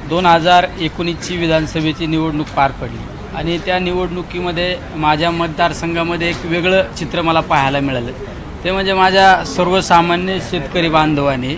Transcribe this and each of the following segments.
2019ची विधानसभेची निवडणूक पार पडली आणि त्या निवडणुकीमध्ये माझ्या मतदारसंघामध्ये एक वेगळं चित्र मला पाहायला मिळालं। ते म्हणजे माझ्या सर्वसामान्य शेतकरी बांधवांनी,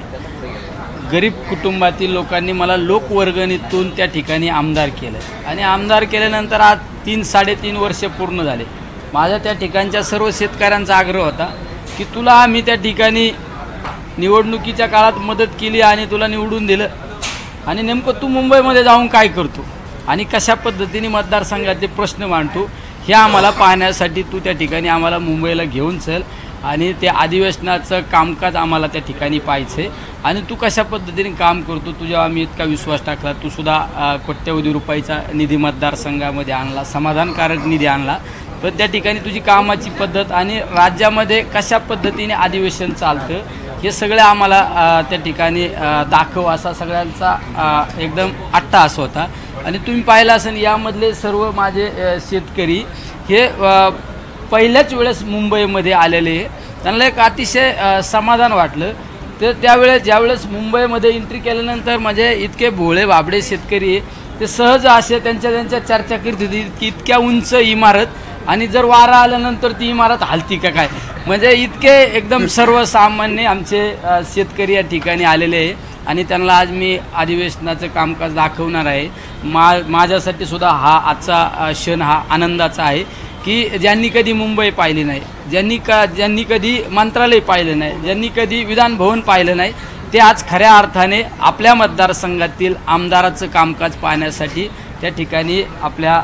गरीब कुटुंबातील लोकांनी मला लोकवर्गणीतून त्या ठिकाणी आमदार केलं आणि आमदार केल्यानंतर आज 3-3.5 वर्ष पूर्ण झाले। माझ्या त्या ठिकाणच्या सर्व शेतकऱ्यांचा आग्रह होता की तुला आम्ही त्या ठिकाणी निवडणुकीच्या काळात मदत केली आणि तुला निवडून दिलं आणि नेमकं तू मुंबईमध्ये जाऊन काय करतो आणि कशा पद्धतीने मतदारसंघाचे प्रश्न मांडतो हे आम्हाला पाहण्यासाठी तू त्या ठिकाणी आम्हाला मुंबईला घेऊन चल आणि ते अधिवेशनाचं कामकाज आम्हाला त्या ठिकाणी पाहायचं आहे आणि तू कशा पद्धतीने काम करतो, तुझ्या आम्ही इतका विश्वास टाकला। तू सुद्धा कोट्यवधी रुपयाचा निधी मतदारसंघामध्ये आणला, समाधानकारक निधी आणला, पण त्या ठिकाणी तुझी कामाची पद्धत आणि राज्यामध्ये कशा पद्धतीने अधिवेशन चालतं हे सगळं आम्हाला त्या ठिकाणी दाखव असा सगळ्यांचा एकदम अट्टहास होता। आणि तुम्ही पाहिलं असेल यामधले सर्व माझे शेतकरी हे पहिल्याच वेळेस मुंबईमध्ये आलेले, त्यांना एक अतिशय समाधान वाटलं। तर त्यावेळेस ज्यावेळेस मुंबईमध्ये एंट्री केल्यानंतर म्हणजे इतके भोळे बाबडे शेतकरी ते सहज असे त्यांच्या चर्चा करत होती की इतक्या उंच इमारत आणि जर वारा आल्यानंतर ती इमारत हलती का काय, म्हणजे इतके एकदम सर्वसामान्य आमचे शेतकरी या ठिकाणी आलेले आहे आणि त्यांना आज मी अधिवेशनाचं कामकाज दाखवणार आहे। माझ्यासाठी सुद्धा हा आजचा क्षण हा आनंदाचा आहे की ज्यांनी कधी मुंबई पाहिली नाही, ज्यांनी कधी मंत्रालय पाहिलं नाही, ज्यांनी कधी विधानभवन पाहिलं नाही, ते आज खऱ्या अर्थाने आपल्या मतदारसंघातील आमदाराचं कामकाज पाहण्यासाठी त्या ठिकाणी आपल्या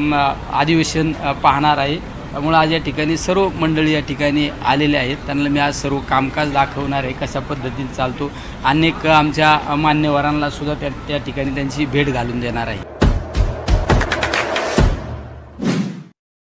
अधिवेशन पाहणार आहे। त्यामुळे आज या ठिकाणी सर्व मंडळी या ठिकाणी आलेले आहेत, त्यांना मी आज सर्व कामकाज दाखवणार आहे कशा पद्धतीने चालतो। अनेक आमच्या मान्यवरांना सुद्धा त्या ठिकाणी त्यांची भेट घालून देणार आहे।